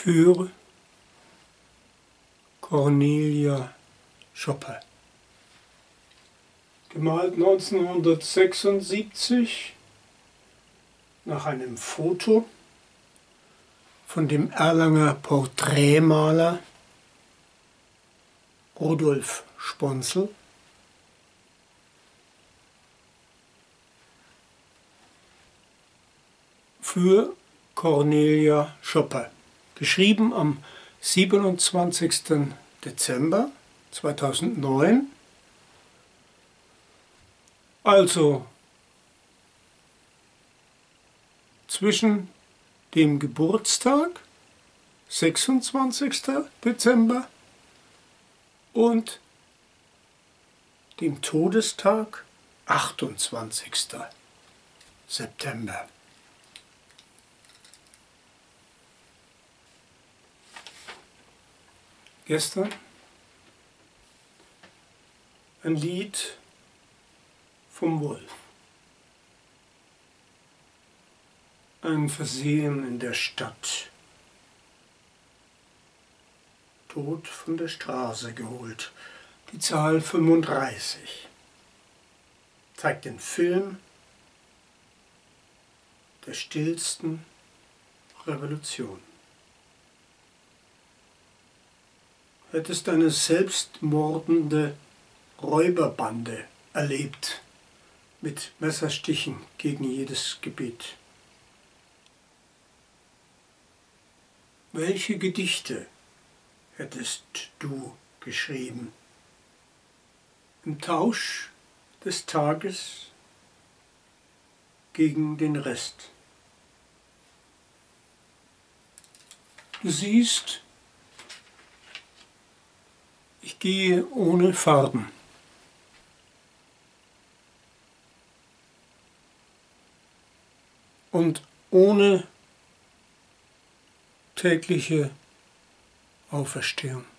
für Cornelia Schopper. Gemalt 1976 nach einem Foto von dem Erlanger Porträtmaler Rudolf Sponsl. Für Cornelia Schopper, geschrieben am 27. Dezember 2009, also zwischen dem Geburtstag 26. Dezember und dem Todestag 28. September. Gestern ein Lied vom Wolf. Ein Versehen in der Stadt. Tot von der Straße geholt. Die Zahl 35 zeigt den Film der stillsten Revolution. Hättest eine selbstmordende Räuberbande erlebt, mit Messerstichen gegen jedes Gebiet. Welche Gedichte hättest du geschrieben? Im Tausch des Tages gegen den Rest. Du siehst, ich gehe ohne Farben. Und ohne tägliche Auferstehung.